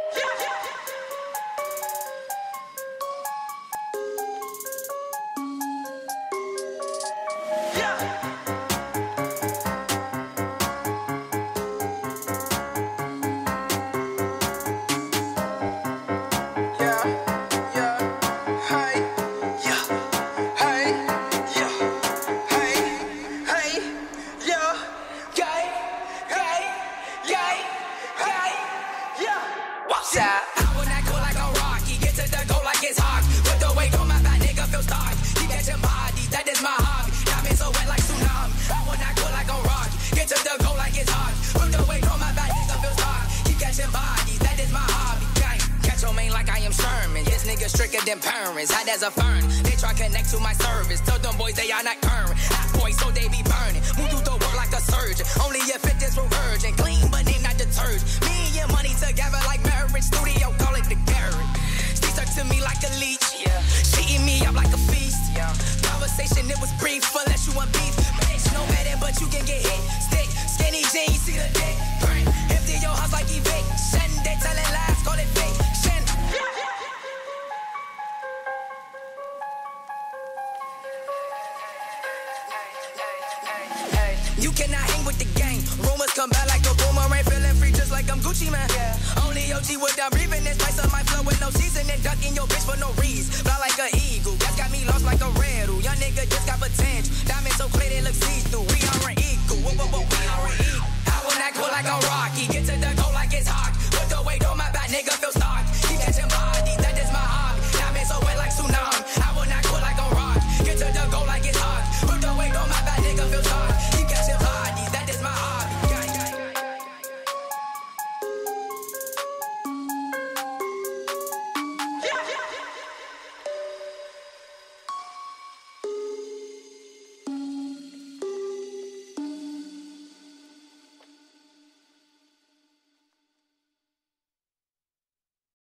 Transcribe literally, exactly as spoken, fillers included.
Stricter than parents, hot as a fern. They try connect to my service. Tell them boys they are not current. Hot boys, so they be burning. Move through the work like a surgeon. Only if it is for virgin. Clean, but name not detergent. Me and money together like marriage. Studio, call it the garage. She stuck to me like a leech. Yeah. She eat me up like a feast. Yeah. Conversation, it was brief. Unless you want beef. Bitch, no better, but you can get hit. Stick, skinny jeans, see the dick. Burn. Empty your house like eviction. They telling lies, call it fake. You cannot hang with the gang. Rumors come back like a boomerang. Feeling free just like I'm Gucci, man. Yeah. Only O G without breathing. This spice up my flow with no seasoning. Ducking your bitch for no reason. Fly like an eagle. That's got me lost like a riddle. Young nigga just got potential. Diamonds so clear they look see-through. We are an equal. Whoa, whoa, whoa, we are an equal. I will not cool like a Rocky. Get to the